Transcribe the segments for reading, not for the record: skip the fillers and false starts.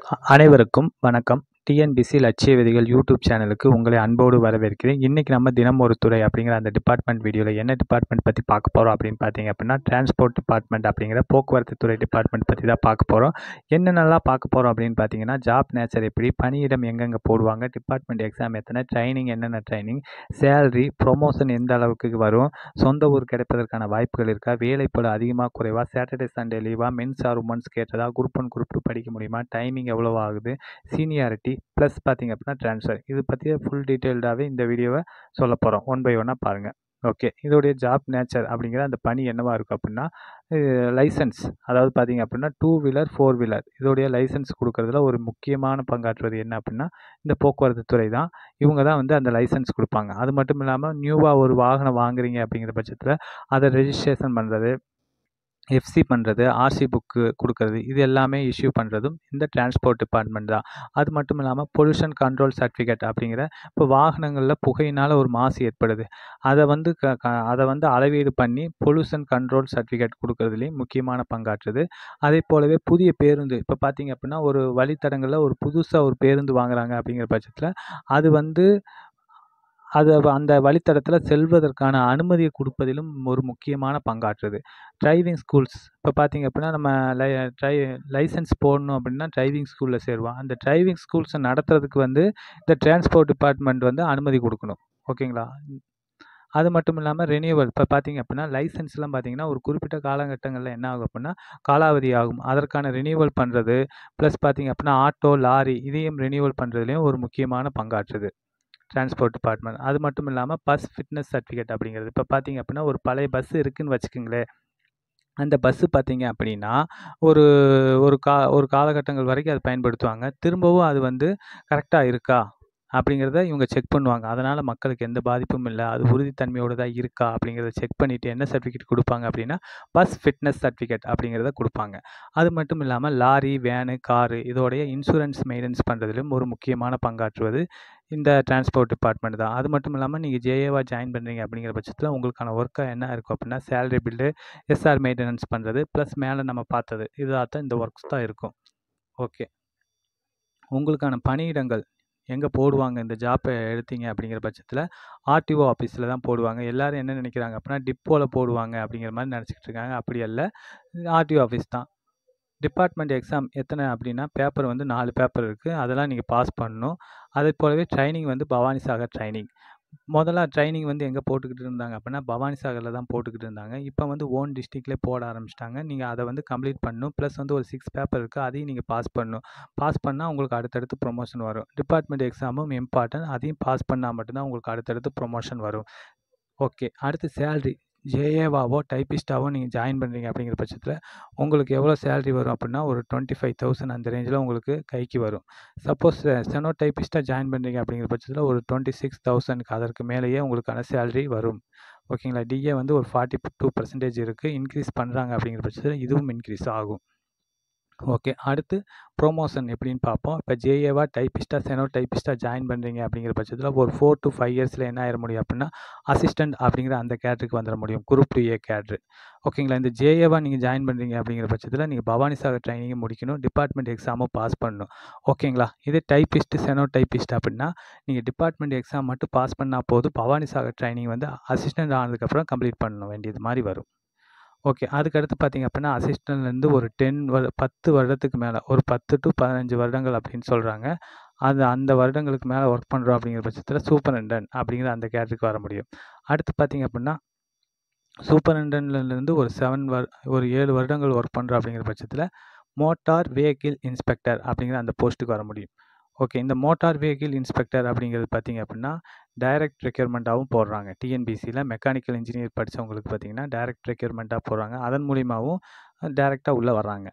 அனைவருக்கும் வணக்கம். டிஎன்பிஎஸ்சி லட்சிய விதிகள் யூடியூப் சேனலுக்கு உங்களை அன்போடு வரவேற்கிறேன். இன்றைக்கி நம்ம தினம் ஒரு துறை அப்படிங்கிற அந்த டிபார்ட்மெண்ட் வீடியோவில் என்ன டிபார்ட்மெண்ட் பற்றி பார்க்க போகிறோம் அப்படின்னு பார்த்தீங்க அப்படின்னா, டிரான்ஸ்போர்ட் டிபார்ட்மெண்ட் அப்படிங்கிற போக்குவரத்து துறை டிபார்ட்மெண்ட் பற்றி தான் பார்க்க போகிறோம். என்னென்னலாம் பார்க்க போகிறோம் அப்படின்னு பார்த்தீங்கன்னா, ஜாப் நேச்சர் எப்படி, பணியிடம் எங்கெங்கே போடுவாங்க, டிபார்ட்மெண்ட் எக்ஸாம் எத்தனை, ட்ரைனிங் என்னென்ன ட்ரைனிங், சேலரி, ப்ரொமோஷன் எந்த அளவுக்கு வரும், சொந்த ஊர் கிடைப்பதற்கான வாய்ப்புகள் இருக்கா, வேலைப்பளு அதிகமாக குறைவா, சாட்டர்டே சண்டே லீவா, மென்ஸ் ஆர் உமன்ஸ் கேட்டதா, குரூப் 1 குரூப் 2 படிக்க முடியுமா, டைமிங் எவ்வளோ ஆகுது, சீனியாரிட்டி ப்ளஸ் பார்த்திங்க அப்படின்னா ட்ரான்ஸ்ஃபர், இது பற்றிய ஃபுல் டீட்டெயில்டாகவே இந்த வீடியோவை சொல்ல போகிறோம். ஒன் பை ஒன்னாக பாருங்கள். ஓகே, இதோடைய ஜாப் நேச்சர் அப்படிங்கிற அந்த பணி என்னவாக இருக்கும் அப்படின்னா, லைசன்ஸ், அதாவது பார்த்திங்க அப்படின்னா 2 வீலர் 4 வீலர் இதோடைய லைசன்ஸ் கொடுக்குறதுல ஒரு முக்கியமான பங்காற்றுவது என்ன அப்படின்னா இந்த போக்குவரத்து துறை தான். இவங்க தான் வந்து அந்த லைசன்ஸ் கொடுப்பாங்க. அது மட்டும் இல்லாமல் நியூவாக ஒரு வாகனம் வாங்குறீங்க அப்படிங்கிற பட்சத்தில் அதை ரெஜிஸ்ட்ரேஷன் பண்ணுறது, எஃப்சி பண்ணுறது, ஆர்சி புக்கு கொடுக்கறது, இது எல்லாமே இஷ்யூ பண்ணுறதும் இந்த டிரான்ஸ்போர்ட் டிபார்ட்மெண்ட் தான். அது மட்டும் இல்லாமல் பொல்யூஷன் கண்ட்ரோல் சர்டிஃபிகேட் அப்படிங்கிற, இப்போ வாகனங்களில் புகையினால் ஒரு மாசு ஏற்படுது, அதை வந்து அதை வந்து அளவீடு பண்ணி பொல்யூஷன் கண்ட்ரோல் சர்டிஃபிகேட் கொடுக்கறதுலேயும் முக்கியமான பங்காற்றுது. அதே போலவே புதிய பேருந்து, இப்போ பார்த்திங்க அப்படின்னா ஒரு வழித்தடங்களில் ஒரு புதுசாக ஒரு பேருந்து வாங்குறாங்க அப்படிங்கிற பட்சத்தில் அது வந்து அந்த வழித்தடத்தில் செல்வதற்கான அனுமதியை கொடுப்பதிலும் ஒரு முக்கியமான பங்காற்றுது. டிரைவிங் ஸ்கூல்ஸ், இப்போ பார்த்திங்க அப்படின்னா நம்ம லைசன்ஸ் போடணும் அப்படின்னா டிரைவிங் ஸ்கூலில் சேருவோம். அந்த டிரைவிங் ஸ்கூல்ஸை நடத்துறதுக்கு வந்து இந்த டிரான்ஸ்போர்ட் டிபார்ட்மெண்ட் வந்து அனுமதி கொடுக்கணும். ஓகேங்களா. அது மட்டும் இல்லாமல் ரெனியூவல், இப்போ பார்த்திங்க அப்படின்னா லைசன்ஸ்லாம் பார்த்திங்கன்னா ஒரு குறிப்பிட்ட காலகட்டங்களில் என்ன ஆகும் அப்படின்னா காலாவதி ஆகும். அதற்கான ரெனியூவல் பண்ணுறது ப்ளஸ் பார்த்திங்க அப்படின்னா ஆட்டோ, லாரி இதையும் ரெனியூவல் பண்ணுறதுலேயும் ஒரு முக்கியமான பங்காற்றுது டிரான்ஸ்போர்ட் டிபார்ட்மெண்ட். அது மட்டும் இல்லாமல் பஸ் ஃபிட்னஸ் சர்டிஃபிகேட் அப்படிங்கிறது, இப்போ பார்த்திங்க அப்படின்னா ஒரு பழைய பஸ்ஸு இருக்குதுன்னு வச்சுக்கோங்களேன். அந்த பஸ்ஸு பார்த்திங்க அப்படின்னா ஒரு ஒரு காலகட்டங்கள் வரைக்கும் அதை பயன்படுத்துவாங்க. திரும்பவும் அது வந்து கரெக்டாக இருக்கா அப்படிங்கிறத இவங்க செக் பண்ணுவாங்க. அதனால் மக்களுக்கு எந்த பாதிப்பும் இல்லை, அது உறுதித்தன்மையோடு தான் இருக்கா அப்படிங்கிறத செக் பண்ணிவிட்டு என்ன சர்டிஃபிகேட் கொடுப்பாங்க அப்படின்னா பஸ் ஃபிட்னஸ் சர்டிஃபிகேட் அப்படிங்கிறத கொடுப்பாங்க. அது மட்டும் இல்லாமல் லாரி, வேனு, காரு இதோடைய இன்சூரன்ஸ் மெயின்டெனன்ஸ் பண்ணுறதுலையும் ஒரு முக்கியமான பங்காற்றுவது இந்த டிரான்ஸ்போர்ட் டிபார்ட்மெண்ட் தான். அது மட்டும் இல்லாமல் நீங்கள் ஜேஏவாக ஜாயின் பண்ணுறீங்க அப்படிங்கிற பட்சத்தில் உங்களுக்கான ஒர்க்காக என்ன இருக்கும் அப்படின்னா சேலரி பில்லு, எஸ்ஆர் மெயின்டெனன்ஸ் பண்ணுறது ப்ளஸ் மேலே நம்ம பார்த்தது இதாக தான் இந்த ஒர்க்ஸ் தான் இருக்கும். ஓகே, உங்களுக்கான பணியிடங்கள் எங்கே போடுவாங்க இந்த ஜாப்பை எடுத்தீங்க அப்படிங்கிற பட்சத்தில் ஆர்டிஓ ஆஃபீஸில் தான் போடுவாங்க. எல்லோரும் என்ன நினைக்கிறாங்க அப்படின்னா டிப்போவில் போடுவாங்க அப்படிங்கிற மாதிரி நினச்சிக்கிட்டு இருக்காங்க. அப்படி அல்ல, ஆர்டிஓ ஆஃபீஸ் தான். டிபார்ட்மெண்ட் எக்ஸாம் எத்தனை அப்படின்னா பேப்பர் வந்து 4 பேப்பர் இருக்குது, அதெல்லாம் நீங்கள் பாஸ் பண்ணணும். அதே போலவே ட்ரைனிங் வந்து பவானி சாகர் ட்ரைனிங். முதல்ல ட்ரைனிங் வந்து எங்கே போட்டுக்கிட்டு இருந்தாங்க அப்படின்னா பவானி சாகரில் தான் போட்டுக்கிட்டு இருந்தாங்க. இப்போ வந்து ஓன் டிஸ்ட்ரிக்ட்லேயே போட ஆரம்பிச்சிட்டாங்க. நீங்கள் அதை வந்து கம்ப்ளீட் பண்ணணும். ப்ளஸ் வந்து ஒரு 6 பேப்பர் இருக்குது, அதையும் நீங்கள் பாஸ் பண்ணணும். பாஸ் பண்ணால் உங்களுக்கு அடுத்தடுத்து ப்ரொமோஷன் வரும். டிபார்ட்மெண்ட் எக்ஸாமும் இம்பார்ட்டன்ட், அதையும் பாஸ் பண்ணால் மட்டும்தான் உங்களுக்கு அடுத்தடுத்து ப்ரொமோஷன் வரும். ஓகே, அடுத்து சேலரி, ஜேஏவாவோ டைப்பிஸ்டாவோ நீங்கள் ஜாயின் பண்ணுறீங்க அப்படிங்கிற பட்சத்தில் உங்களுக்கு எவ்வளோ சேலரி வரும் அப்படின்னா ஒரு 25,000 அந்த ரேஞ்சில் உங்களுக்கு கைக்கு வரும். சப்போஸ் ஸ்டெனோ டைப்பிஸ்ட்டாக ஜாயின் பண்ணுறீங்க அப்படிங்கிற பட்சத்தில் ஒரு 26,000க்கு அதற்கு மேலேயே உங்களுக்கான சேலரி வரும். ஓகேங்களா. டிஏ வந்து ஒரு 42% இருக்குது. இன்க்ரீஸ் பண்ணுறாங்க அப்படிங்கிற பட்சத்தில் இதுவும் இன்க்ரீஸ் ஆகும். ஓகே, அடுத்து ப்ரொமோஷன் எப்படின்னு பார்ப்போம். இப்போ ஜேஏவா டைப்பிஸ்ட்டாக ஸ்டெனோ டைப்பிஸ்ட்டாக ஜாயின் பண்ணுறீங்க அப்படிங்கிற பட்சத்தில் ஒரு 4 to 5 இயர்ஸில் என்ன ஆயிட முடியும் அப்படின்னா அசிஸ்டண்ட் அப்படிங்கிற அந்த கேட்ருக்கு வந்துட முடியும், குரூப் 2A கேட்ரு. ஓகேங்களா. இந்த ஜேஏவா நீங்கள் ஜாயின் பண்ணுறீங்க அப்படிங்கிற பட்சத்தில் நீங்கள் பவானி சாகர் ட்ரைனிங்கை முடிக்கணும், டிபார்ட்மெண்ட் எக்ஸாமும் பாஸ் பண்ணணும். ஓகேங்களா. இதே டைப்பிஸ்ட்டு ஸ்டெனோ டைப்பிஸ்ட் அப்படின்னா நீங்கள் டிபார்ட்மெண்ட் எக்ஸாம் மட்டும் பாஸ் பண்ணால் போதும், பவானி சாகர் ட்ரைனிங் வந்து அசிஸ்டண்ட் ஆனதுக்கப்புறம் கம்ப்ளீட் பண்ண வேண்டியது மாதிரி வரும். ஓகே, அதுக்கடுத்து பார்த்திங்க அப்படின்னா அசிஸ்டன்ட்லேருந்து ஒரு 10 வருடத்துக்கு மேலே, ஒரு 10 to 15 வருடங்கள் அப்படின்னு சொல்கிறாங்க. அந்த வருடங்களுக்கு மேலே ஒர்க் பண்ணுறோம் அப்படிங்கிற பட்சத்தில் சூப்பரண்டன்ட் அப்படிங்கிற அந்த கேட்டருக்கு வர முடியும். அடுத்து பார்த்திங்க அப்படின்னா சூப்பரண்டன்ட்லேருந்து ஒரு 7 வருடங்கள் ஒர்க் பண்ணுறோம் அப்படிங்கிற பட்சத்தில் மோட்டார் வெஹிக்கிள் இன்ஸ்பெக்டர் அப்படிங்கிற அந்த போஸ்ட்டுக்கு வர முடியும். ஓகே, இந்த மோட்டார் வெஹிக்கிள் இன்ஸ்பெக்டர் அப்படிங்கிறது பார்த்திங்க அப்படின்னா டைரக்ட் ரெக்யூர்மெண்ட்டாகவும் போடுறாங்க. டிஎன்பிஎஸ்சியில் மெக்கானிக்கல் இன்ஜினியர் படித்தவங்களுக்கு பார்த்திங்கன்னா டைரக்ட் ரெக்யூர்மெண்ட்டாக போடுறாங்க. அதன் மூலியமாகவும் டைரெக்டாக உள்ளே வர்றாங்க.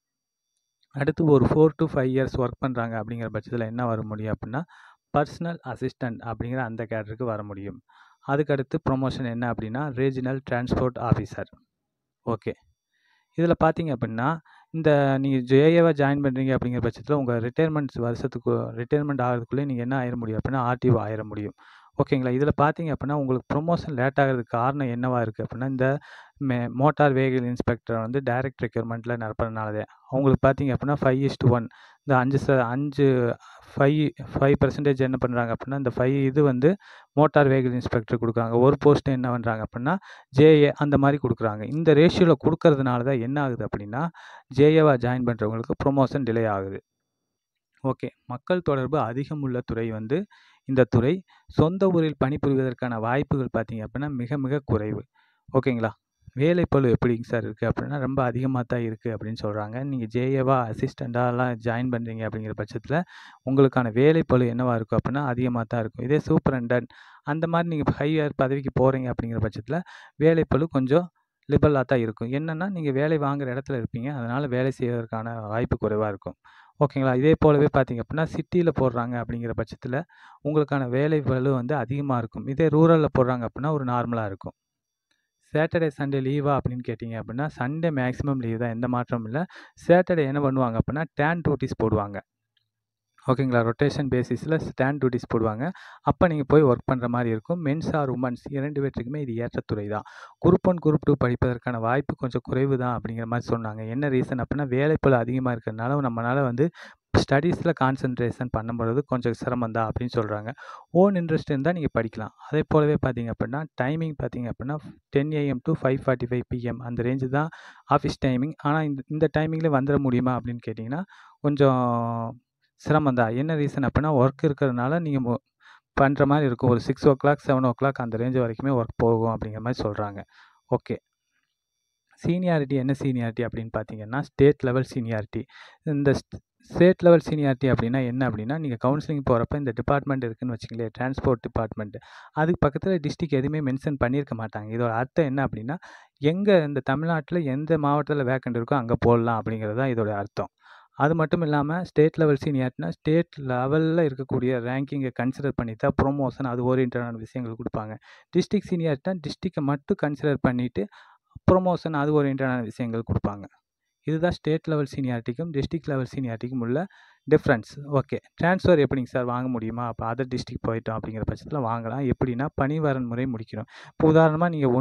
அடுத்து ஒரு 4 to 5 இயர்ஸ் ஒர்க் பண்ணுறாங்க அப்படிங்கிற பட்சத்தில் என்ன வர முடியும் அப்படின்னா பர்சனல் அசிஸ்டண்ட் அப்படிங்கிற அந்த கேட்டருக்கு வர முடியும். அதுக்கடுத்து ப்ரொமோஷன் என்ன அப்படின்னா ரீஜனல் டிரான்ஸ்போர்ட் ஆஃபீஸர். ஓகே, இதில் பார்த்திங்க அப்படின்னா இந்த நீங்கள் ஜேஏவை ஜாயின் பண்ணுறீங்க அப்படிங்கிற பட்சத்தில் உங்கள் ரிட்டையர்மெண்ட் ஆகிறதுக்குள்ளே நீங்கள் என்ன ஆயிட முடியும் அப்படின்னா ஆர்டிஓ ஆயிட முடியும். ஓகேங்களா. இதில் பார்த்திங்க அப்படின்னா உங்களுக்கு ப்ரொமோஷன் லேட் ஆகிறதுக்கு காரணம் என்னவாக இருக்குது அப்படின்னா இந்த மோட்டார் வெஹிக்கிள் இன்ஸ்பெக்டர் வந்து டைரக்ட் ரெக்யூர்மெண்ட்டில் நடப்பதுனாலே அவங்களுக்கு பார்த்திங்க அப்படின்னா 5:1 இந்த 5% என்ன பண்ணுறாங்க அப்படின்னா, இந்த 5 இது வந்து மோட்டார் வெஹிக்கிள் இன்ஸ்பெக்டர் கொடுக்குறாங்க. ஒரு போஸ்ட் என்ன பண்ணுறாங்க அப்படின்னா, ஜேஏ அந்த மாதிரி கொடுக்குறாங்க. இந்த ரேஷியோவில் கொடுக்கறதுனால தான் என்ன ஆகுது அப்படின்னா, ஜேஏவாக ஜாயின் பண்ணுறவங்களுக்கு ப்ரொமோஷன் டிலே ஆகுது. ஓகே, மக்கள் தொடர்பு அதிகம் உள்ள துறை வந்து இந்த துறை. சொந்த ஊரில் பணிபுரிவதற்கான வாய்ப்புகள் பார்த்தீங்க அப்படின்னா மிக மிக குறைவு. ஓகேங்களா? வேலைப்பளு எப்படிங்க சார் இருக்குது அப்படின்னா, ரொம்ப அதிகமாக தான் இருக்குது அப்படின்னு சொல்கிறாங்க. நீங்கள் ஜேஏவா அசிஸ்டண்ட்டாலாம் ஜாயின் பண்ணுறீங்க அப்படிங்கிற பட்சத்தில் உங்களுக்கான வேலைப்பளு என்னவாக இருக்கும் அப்படின்னா அதிகமாக தான் இருக்கும். இதே சூப்பரண்டன்ட் அந்த மாதிரி நீங்கள் ஹையர் பதவிக்கு போகிறீங்க அப்படிங்கிற பட்சத்தில் வேலைப்பளு கொஞ்சம் லிபரலாக தான் இருக்கும். என்னென்னா நீங்கள் வேலை வாங்குகிற இடத்துல இருப்பீங்க, அதனால் வேலை செய்வதற்கான வாய்ப்பு குறைவாக இருக்கும். ஓகேங்களா? இதே போலவே பார்த்தீங்க அப்படின்னா சிட்டியில் போடுறாங்க அப்படிங்கிற பட்சத்தில் உங்களுக்கான வேலைப்பளு வந்து அதிகமாக இருக்கும். இதே ரூரலில் போடுறாங்க அப்படின்னா ஒரு நார்மலாக இருக்கும். சாட்டர்டே சண்டே லீவா அப்படின்னு கேட்டிங்க அப்படின்னா, சண்டே மேக்ஸிமம் லீவ் தான், எந்த மாற்றமும் இல்லை. சாட்டர்டே என்ன பண்ணுவாங்க அப்படின்னா டேன் டியூட்டிஸ் போடுவாங்க. ஓகேங்களா? ரொட்டேஷன் பேசிஸில் ஸ்டாண்ட் டியூட்டிஸ் போடுவாங்க. அப்போ நீங்கள் போய் ஒர்க் பண்ணுற மாதிரி இருக்கும். மென்ஸ் ஆர் உமன்ஸ் 2 பேற்றுக்குமே இது ஏற்ற துறை தான். குரூப் 1 குரூப் 2 படிப்பதற்கான வாய்ப்பு கொஞ்சம் குறைவு தான் அப்படிங்கிற மாதிரி சொன்னாங்க. என்ன ரீசன் அப்படின்னா வேலைப்பளு அதிகமாக இருக்கிறதுனால நம்மளால் வந்து ஸ்டடீஸில் கான்சன்ட்ரேஷன் பண்ணும்போது கொஞ்சம் சிரமம் தான் அப்படின்னு சொல்கிறாங்க. ஓன் இன்ட்ரெஸ்ட் இருந்தால் நீங்கள் படிக்கலாம். அதே போலவே பார்த்தீங்க அப்படின்னா டைமிங் பார்த்தீங்க அப்படின்னா 10 AM to 5:45 PM அந்த ரேஞ்சு தான் ஆஃபீஸ் டைமிங். ஆனால் இந்த டைமிங்கில் வந்துட முடியுமா அப்படின்னு கேட்டிங்கன்னா கொஞ்சம் சிரமம் தான். என்ன ரீசன் அப்படின்னா ஒர்க் இருக்கிறதுனால நீங்கள் பண்ணுற மாதிரி இருக்கும். ஒரு 6 o'clock 7 o'clock அந்த ரேஞ்சு வரைக்குமே ஒர்க் போகும் அப்படிங்கிற மாதிரி சொல்கிறாங்க. ஓகே, சீனியாரிட்டி என்ன சீனியாரிட்டி அப்படின்னு பார்த்தீங்கன்னா ஸ்டேட் லெவல் சீனியாரிட்டி. இந்த ஸ்டேட் லெவல் சீனியாரிட்டி அப்படின்னா என்ன அப்படின்னா, நீங்கள் கவுன்சிலிங் போகிறப்ப இந்த டிபார்ட்மெண்ட் இருக்குதுன்னு வச்சுங்களேன், டிரான்ஸ்போர்ட் டிபார்ட்மெண்ட், அதுக்கு பக்கத்தில் டிஸ்ட்ரிக்ட் எதுவுமே மென்ஷன் பண்ணியிருக்க மாட்டாங்க. இதோட அர்த்தம் என்ன அப்படின்னா, எங்கே இந்த தமிழ்நாட்டில் எந்த மாவட்டத்தில் வேக்கண்ட் இருக்கோ அங்கே போடலாம் அப்படிங்கிறது தான் இதோட அர்த்தம். அது மட்டும் இல்லாமல் ஸ்டேட் லெவல் சீனியாரிட்டினா ஸ்டேட் லெவலில் இருக்கக்கூடிய ரேங்கிங்கை கன்சிடர் பண்ணி தான் ப்ரொமோஷன் அது ஓரியன்டான விஷயங்கள் கொடுப்பாங்க. டிஸ்ட்ரிக்ட் சீனியாரிட்டினா டிஸ்ட்ரிக்டை மட்டும் கன்சிடர் பண்ணிவிட்டு ப்ரொமோஷன் அது ஓரியன்டான விஷயங்கள் கொடுப்பாங்க. இதுதான் ஸ்டேட் லெவல் சீனியாரிட்டிக்கும் டிஸ்ட்ரிக்ட் லெவல் சீனியாரிட்டிக்கும் உள்ள டிஃப்ரென்ஸ். ஓகே, ட்ரான்ஸ்ஃபர் எப்படிங்க சார் வாங்க முடியுமா? அப்போ அதர் டிஸ்ட்ரிக்ட் போயிட்டோம் அப்படிங்கிற பட்சத்தில் வாங்கலாம். எப்படின்னா பணிவரன் முறை முடிக்கணும். இப்போ உதாரணமாக நீங்கள்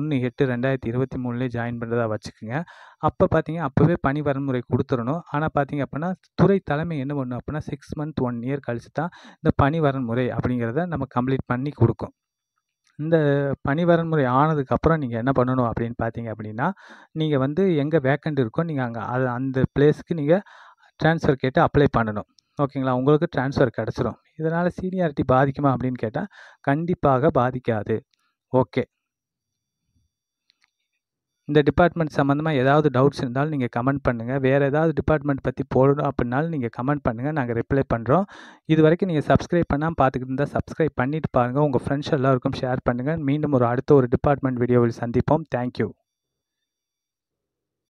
1/8/2023 ஜாயின் பண்ணுறதா வச்சுக்கோங்க. அப்போ பார்த்தீங்க அப்போவே பணிவரன் முறை கொடுத்துடணும். ஆனால் பார்த்தீங்க அப்படின்னா துறை தலைமை என்ன பண்ணணும் அப்படின்னா 6 month 1 year கழிச்சு தான் இந்த பணிவரன் முறை அப்படிங்கிறத நம்ம கம்ப்ளீட் பண்ணி கொடுக்கும். இந்த பணிவரன் முறை ஆனதுக்கப்புறம் நீங்கள் என்ன பண்ணணும் அப்படின்னு பார்த்தீங்க அப்படின்னா, நீங்கள் வந்து எங்கே வேக்கண்ட் இருக்கோ நீங்கள் அங்கே அந்த பிளேஸ்க்கு நீங்கள் ட்ரான்ஸ்ஃபர் கேட்டு அப்ளை பண்ணணும். ஓகேங்களா? உங்களுக்கு ட்ரான்ஸ்ஃபர் கிடச்சிரும். இதனால் சீனியாரிட்டி பாதிக்குமா அப்படின்னு கேட்டால் கண்டிப்பாக பாதிக்காது. ஓகே, இந்த டிபார்ட்மெண்ட் சம்மந்தமாக ஏதாவது டவுட்ஸ் இருந்தாலும் நீங்கள் கமெண்ட் பண்ணுங்கள். வேறு ஏதாவது டிபார்ட்மெண்ட் பற்றி போடணும் அப்படின்னாலும் நீங்கள் கமெண்ட் பண்ணுங்கள், நாங்கள் ரிப்ளை பண்ணுறோம். இது வரைக்கும் நீங்கள் சப்ஸ்கிரைப் பண்ணாமல் பார்த்துக்கிட்டு இருந்தால் சப்ஸ்கிரைப் பண்ணிவிட்டு பாருங்கள். உங்கள் ஃப்ரெண்ட்ஸ் எல்லாருக்கும் ஷேர் பண்ணுங்கள். மீண்டும் அடுத்த ஒரு டிபார்ட்மெண்ட் வீடியோவில் சந்திப்போம். தேங்க்யூ.